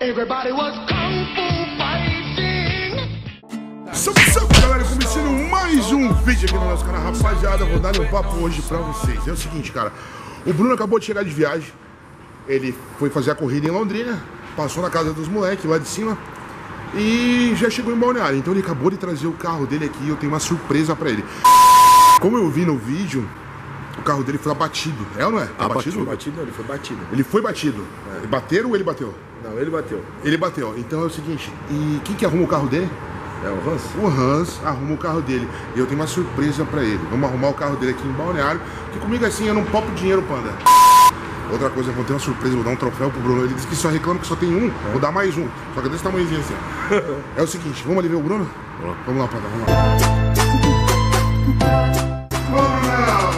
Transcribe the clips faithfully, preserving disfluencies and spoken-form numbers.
Everybody was kung fu fighting. Salve, salve, galera, começando mais um vídeo aqui no nosso canal. Rapaziada, vou dar um papo hoje pra vocês. É o seguinte, cara, o Bruno acabou de chegar de viagem. Ele foi fazer a corrida em Londrina, passou na casa dos moleques lá de cima e já chegou em Balneário. Então ele acabou de trazer o carro dele aqui e eu tenho uma surpresa pra ele. Como eu vi no vídeo, o carro dele foi abatido. É ou não é? Tá ah, batido? batido? Batido não, ele foi batido. Ele foi batido. É. Bateram ou ele bateu? Não, ele bateu. Ele bateu. Então é o seguinte, e quem que arruma o carro dele? É o Hans? O Hans arruma o carro dele. E eu tenho uma surpresa pra ele. Vamos arrumar o carro dele aqui em Balneário, que comigo assim eu não popo dinheiro, Panda. Outra coisa, eu vou ter uma surpresa, vou dar um troféu pro Bruno. Ele disse que só reclama que só tem um, é. Vou dar mais um. Só que é desse tamanhozinho assim. É o seguinte, vamos ali ver o Bruno? É. Vamos lá, Panda, vamos lá. Vamos lá!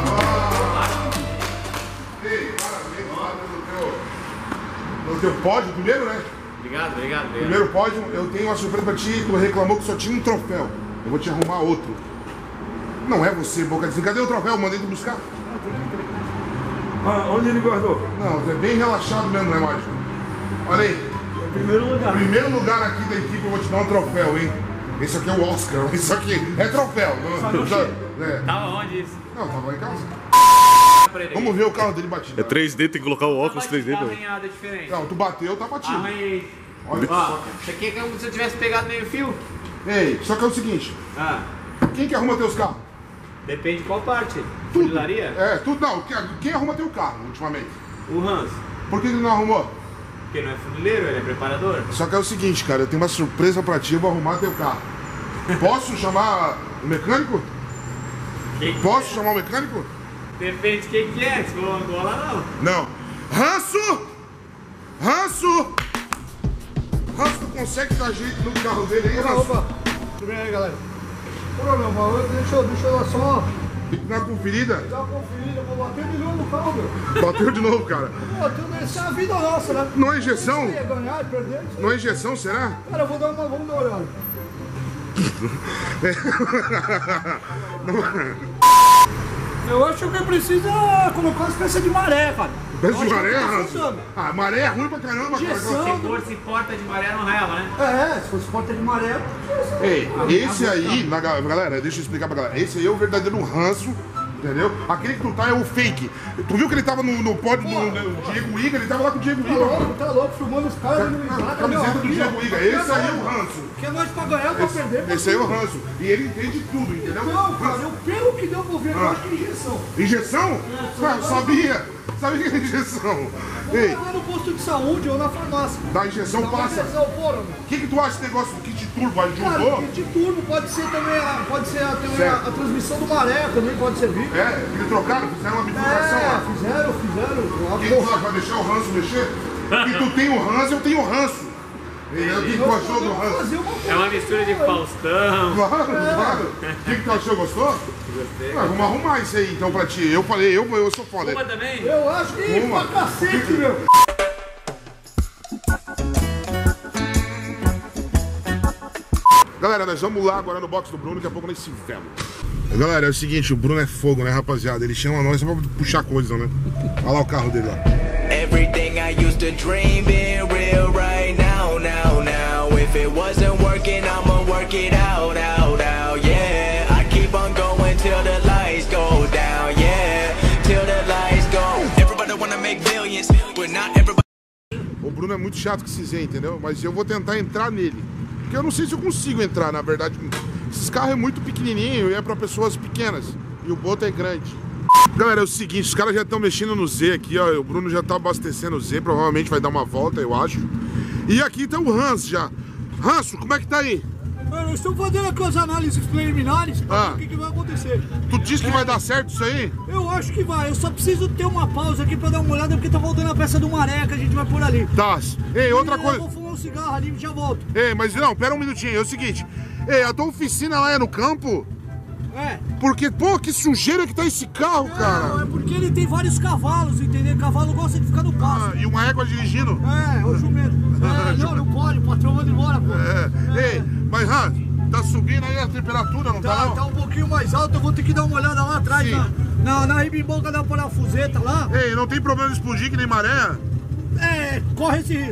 Ei, parabéns lá no teu, no teu pódio primeiro, né? Obrigado, obrigado, obrigado. Primeiro pódio, eu tenho uma surpresa pra ti. Tu reclamou que só tinha um troféu. Eu vou te arrumar outro. Não é você, boca de... Cadê o troféu? Mandei tu buscar. Ah, onde ele guardou? Não, é bem relaxado mesmo, né, Mágico? Olha aí. Primeiro lugar. Primeiro lugar aqui da equipe, eu vou te dar um troféu, hein? Esse aqui é o Oscar. Isso aqui é troféu. Não, é. Tava onde isso? Não, tava lá em casa. Vamos ver o carro dele batido. É três D, tem que colocar o óculos três D. Arranhada diferente. Não, tu bateu, tá batido. Arranhei. Olha Ó, só. isso aqui é como se eu tivesse pegado meio fio. Ei, só que é o seguinte. Ah, Quem que arruma teus carros? depende de qual parte. Tudo. Funilaria? É, tudo não. Quem, quem arruma teu carro ultimamente? O Hans. Por que ele não arrumou? Porque não é funileiro, ele é preparador. Só que é o seguinte, cara, eu tenho uma surpresa pra ti, eu vou arrumar teu carro. Posso chamar o mecânico? Que Posso que chamar o mecânico? é? Depende de quem que é, se for uma gola não. Não. Ranço! Ranço! Ranço, tu consegue dar jeito no carro dele aí, Ranço? Opa, tudo bem aí, galera? Ô, meu valor, deixa eu, deixa eu dar só Na conferida? dar uma conferida, eu vou bater de novo no carro, meu. Bateu de novo, cara. Pô, tudo isso é a vida nossa, né? Não é injeção? Ia ganhar e perder. Não é injeção, será? Cara, eu vou dar uma, vamos dar uma olhada. Eu acho que precisa colocar uma espécie de maré, cara. Desce de Eu acho maré, que tá Ranço? funcionando. Ah, maré é ruim pra caramba, cara. Injeção. Se for, se porta de maré não rela, né? É, se fosse porta de maré, Ei, esse aí, na, galera, deixa eu explicar pra galera. Esse aí é o verdadeiro ranço, entendeu? Aquele que tu tá é o fake. Tu viu que ele tava no, no pódio do no Diego Iga? Ele tava lá com o Diego tá Iga. louco, tá louco, filmando os caras. A camiseta do Diego Iga. Esse aí é o ranço. Que é nós pra ganhar ou pra perder. Esse aí é o ranço. E ele entende tudo, entendeu? Não, cara, eu, pelo que deu pra ver, eu acho que é injeção. Injeção? Ah, eu sabia. Sabia que é injeção. Vou Ei, levar no posto de saúde ou na farmácia. da injeção Dá uma passa. injeção, porra, meu. O que, que tu acha desse negócio do kit turbo? Cara, Ajudou? o kit turbo pode ser também, a, pode ser a, também a, Certo. a transmissão do maré, também pode servir. É, eles trocaram, fizeram uma bifurcação É, lá. fizeram, fizeram. Quem tu acha? Vai deixar o ranço mexer? Porque tu tem o ranço, eu tenho o ranço. Entendeu? O que, que tu achou do ranço? Fazer uma É uma mistura de Faustão. Claro, claro. O que, que tu achou? Gostou? Gostei. Ah, vamos arrumar isso aí então pra ti. Eu falei, eu, eu sou foda. Uma também? Eu acho que Uma. pra cacete, meu. Galera, nós vamos lá agora no box do Bruno, daqui a pouco nós se vemos. Galera, é o seguinte, o Bruno é fogo, né, rapaziada? Ele chama nós só pra puxar coisa, né? Olha lá o carro dele lá. Everything I used to dream being real right now, now, now. If it wasn't working, I'ma work it out, out, out, yeah. I keep on going till the lights go down, yeah. Till the lights go. Everybody wanna make millions, but not everybody. O Bruno é muito chato com esses Z, entendeu? Mas eu vou tentar entrar nele. Porque eu não sei se eu consigo entrar, na verdade. Esses carros é muito pequenininho e é pra pessoas pequenas. E o boto é grande. Galera, é o seguinte, os caras já estão mexendo no Z aqui, ó. O Bruno já tá abastecendo o Z, provavelmente vai dar uma volta, eu acho. E aqui tá o Hans já. Ranço, como é que tá aí? Nós estamos fazendo aqui as análises preliminares pra Ah. ver o que, que vai acontecer. Tu disse que vai dar certo isso aí? Eu acho que vai, eu só preciso ter uma pausa aqui pra dar uma olhada, porque tá voltando a peça do maré que a gente vai por ali. Tá. Ei, outra E coisa. Eu vou fumar um cigarro ali e já volto. Ei, mas não, pera um minutinho, é o seguinte. Ei, a tua oficina lá é no campo? É. Porque, pô, que sujeira que tá esse carro, Não, cara. é porque ele tem vários cavalos, entendeu? Cavalo gosta de ficar no pasto. Ah, e uma égua dirigindo. É, o jumento. É, não, não pode, o patrão manda embora, pô. É. Ei, mas Hans, tá subindo aí a temperatura, não tá, Tá, não? tá um pouquinho mais alto, eu vou ter que dar uma olhada lá atrás, Sim. na, na, na ribimboca da parafuseta lá. Ei, não tem problema de explodir que nem maré? É, corre esse risco.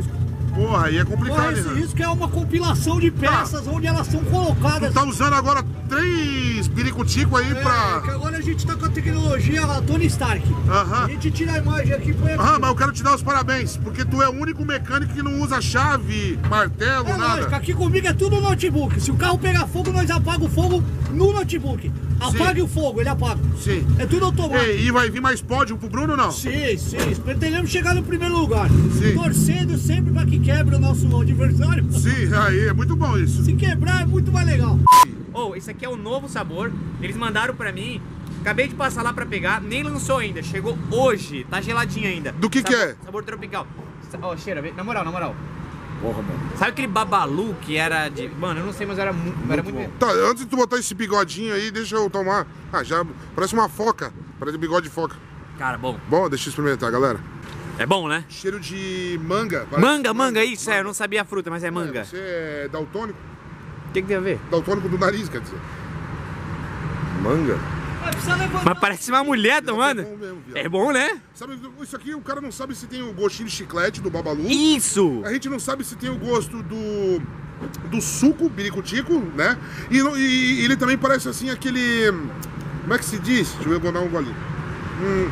Porra, aí é complicado, Porra, isso, né? isso que é uma compilação de peças onde elas são colocadas. Tu tá usando agora três biricutico aí É, pra... que agora a gente tá com a tecnologia a Tony Stark. Aham. A gente tira a imagem aqui e põe aqui. Ah, mas eu quero te dar os parabéns, porque tu é o único mecânico que não usa chave, martelo, É nada. lógico, aqui comigo é tudo notebook. Se o carro pegar fogo, nós apagamos o fogo no notebook. Apague Sim. o fogo, ele apaga. Sim. É tudo automático. Ei, e vai vir mais pódio pro Bruno, não? Sim, sim. Pretendemos chegar no primeiro lugar. Sim. Torcendo sempre para que quebre o nosso adversário. Sim, aí, é muito bom isso. Se quebrar é muito mais legal. Oh, esse aqui é o novo sabor. Eles mandaram pra mim. Acabei de passar lá pra pegar. Nem lançou ainda. Chegou hoje. Tá geladinho ainda. Do que sabor, que é? Sabor tropical. Ó, oh, cheira. vê- Na moral, na moral. Porra, mano. Sabe aquele babalu que era de... Mano, eu não sei, mas era, mu era muito... Tá, antes de tu botar esse bigodinho aí, deixa eu tomar. Ah, já parece uma foca. Parece bigode de foca. Cara, bom. Bom, deixa eu experimentar, galera. É bom, né? Cheiro de manga. parece- Manga, manga, isso. É, eu não sabia a fruta, mas é manga. É, você é daltônico? O que, que tem a ver? Daltônico do nariz, quer dizer. Manga? Mas precisa levantar. Mas parece uma mulher tomando. É bom mesmo, viado. É bom, né? Sabe, isso aqui o cara não sabe se tem o gostinho de chiclete do babalu. Isso! A gente não sabe se tem o gosto do, do suco biricutico, né? E, não- e- e ele também parece assim aquele... Como é que se diz? Deixa eu ver, eu vou dar um golinho. Hum,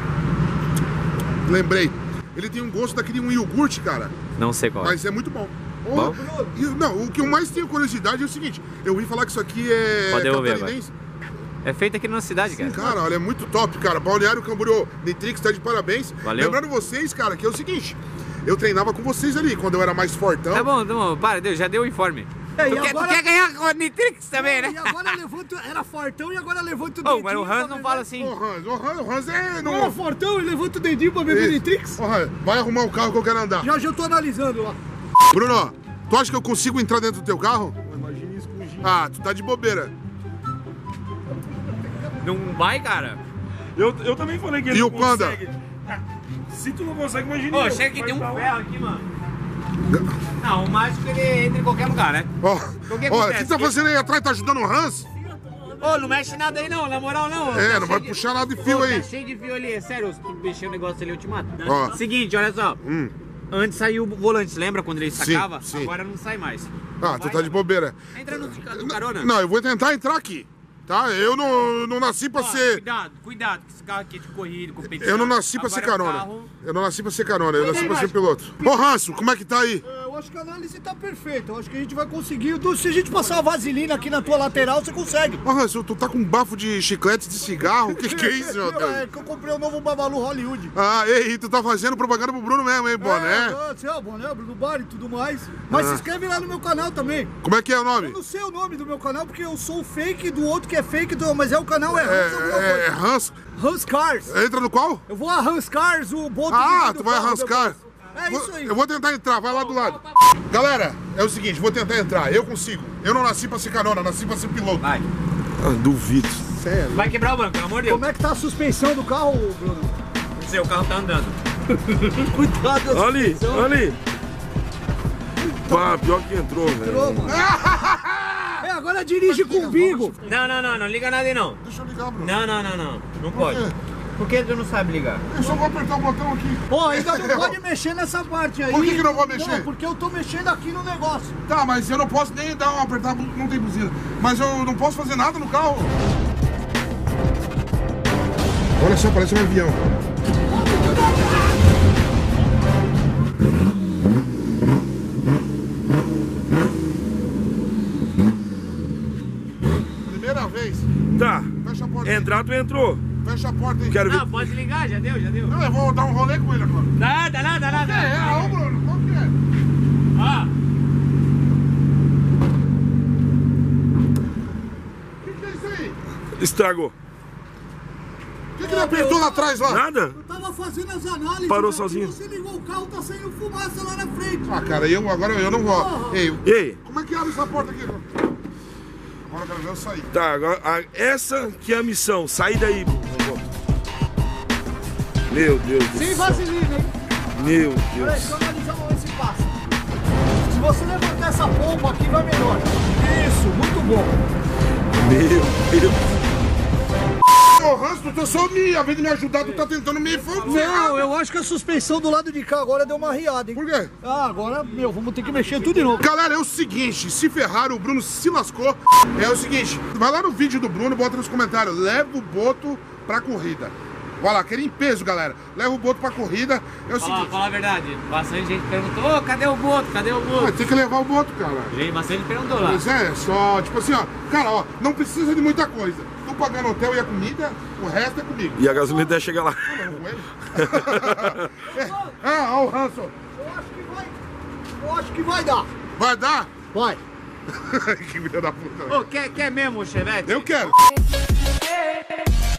lembrei. Ele tem um gosto daquele um iogurte, cara. Não sei qual. Mas é muito bom. Bom? Oh, e- não, o que eu mais tenho curiosidade é o seguinte. Eu ouvi falar que isso aqui é Pode devolver catarinense. É feito aqui na nossa cidade, cara. Cara, olha, é muito top, cara. Balneário Camboriú, Nitrix tá de parabéns. Valeu. Lembrando vocês, cara, que é o seguinte. Eu treinava com vocês ali, quando eu era mais fortão. Tá bom, tá bom. Para, Deus, já deu o informe. É, tu, e quer, agora- tu quer ganhar com a Nitrix também, né? E agora levanta. Era fortão e agora levanta o Oh, dedinho. mas o Hans pra não beber. fala assim. Ô, Hans, ô, Hans, o Hans é... Não era fortão e levanta o dedinho pra beber Nitrix? Ô, Hans, vai arrumar o carro que eu quero andar. Já já eu tô analisando lá. Bruno, tu acha que eu consigo entrar dentro do teu carro? Imagina isso com giz. Ah, tu tá de bobeira. Não vai, cara? Eu, eu também falei que ele E não o Panda? consegue. Ah, se tu não consegue, imagina. Ô, eu. chega que tem um Vai dar ferro aqui, mano. Não, o mágico ele entra em qualquer lugar, né? Ó, O que ó, o acontece? que tu tá fazendo aí atrás? Tá ajudando o Hans? Ô, não mexe nada aí não, na moral não. É, Tá não vai cheio de- puxar nada de fio Ô, aí. Tá cheio de fio ali, é sério, se tu mexer o negócio ali eu te mato. Ó. Seguinte, olha só. Hum. Antes saiu o volante, lembra quando ele Sim, sacava? sim. Agora não sai mais. Ah, tu Vai, tá de bobeira. Entra no, no carona. Não, eu vou tentar entrar aqui, tá? Eu não, não nasci pra Ó, ser... Cuidado, cuidado, que esse carro aqui é de corrida, competição. Eu não nasci pra ser Agora o carona. carro- Eu não nasci pra ser carona, eu Cuida nasci aí, pra ser Márcio. piloto. Ô, Ranço, como é que tá aí? É, eu acho que a análise tá perfeita. Eu acho que a gente vai conseguir. Du- Se a gente passar uma vaselina aqui na tua lateral, você consegue. Ô, Ranço, tu tá com um bafo de chiclete de cigarro? O que que é isso, meu Deus? É que eu comprei o novo Babalu Hollywood. Ah, ei, tu tá fazendo propaganda pro Bruno mesmo, hein, boné? É, você é o boné, Bruno Bar e tudo mais. Mas Ah. se inscreve lá no meu canal também. Como é que é o Eu nome? não sei o nome do meu canal porque eu sou o fake do outro que é fake, do, mas é o canal é Hans alguma É, é, coisa. Hans. Hans Cars. Entra no qual? Eu vou a Hans Cars, o boto Ah, do tu vai carro arrancar. depois. É Vou- isso aí. Eu vou tentar entrar, vai lá do lado. Galera, é o seguinte, vou tentar entrar, eu consigo. Eu não nasci pra ser carona, nasci pra ser piloto. Vai. Ah, duvido. Sério? Vai quebrar o banco, pelo amor de Deus. Como é que tá a suspensão do carro, Bruno? Não sei, o carro tá andando. Cuidado. Olha ali, olha ali. Pá, pior que entrou, velho. Entrou, mano. É, agora dirige com o Bigo. Não, não, não, não liga nada aí não. Deixa eu ligar, Bruno. Não, não, não, não. Não pode. quê? Por que tu não sabe ligar? Eu só vou apertar o botão aqui. Pô, ainda não pode mexer nessa parte aí. Por que que não vou mexer? Não, porque eu tô mexendo aqui no negócio. Tá, mas eu não posso nem dar uma apertada, não tem buzina. Mas eu não posso fazer nada no carro. Olha só, parece um avião. Primeira vez. Tá. Fecha a porta aí. Entrar, tu entrou. Fecha a porta aí. Quero ver. Não, pode ligar, já deu, já deu. Não, eu vou dar um rolê com ele agora. Nada, nada, nada. É, ô Bruno, qual que é? Ó, O que, que é isso aí? Estragou. O que, que ele apertou lá atrás lá? Nada? Eu tava fazendo as análises. Parou aqui, sozinho. Você ligou o carro, tá saindo fumaça lá na frente. Ah, cara, eu agora eu não vou. Ei, E aí? como é que abre essa porta aqui? Agora eu quero ver eu sair. Tá, agora a- essa que é a missão. Sai daí, Bruno. Meu Deus do Sem céu. vaselina, hein? Meu Peraí, Deus. deixa eu analisar, vamos ver se passa. Se você levantar essa pompa aqui, vai melhor. Isso, muito bom. Meu Deus. Ô, Ô, Hans, tu tá só me, ao invés de me ajudar, tu tá tentando me ferrar. Não, eu acho que a suspensão do lado de cá agora deu uma riada, hein? Por quê? Ah, agora, meu, vamos ter que mexer tudo de novo. Galera, é o seguinte, se ferraram, o Bruno se lascou. É o seguinte, vai lá no vídeo do Bruno, bota nos comentários, leva o Boto pra corrida. Vai lá, quer em peso, galera. Leva o Boto pra corrida. É o Fala, seguinte. fala a verdade. Bastante gente perguntou, ô, cadê o Boto? Cadê o Ah, Boto? tem que levar o Boto, cara. Gente, bastante gente perguntou lá. Mas é, só, tipo assim, ó. Cara, ó, não precisa de muita coisa. Tu pagando hotel e a comida, o resto é comigo. E a gasolina até chegar lá. Ah, ó o Hanson. Eu acho que vai. Eu acho que vai dar. Vai dar? Vai. Que filha da puta. Ô, quer, quer mesmo o Chevette? Eu quero.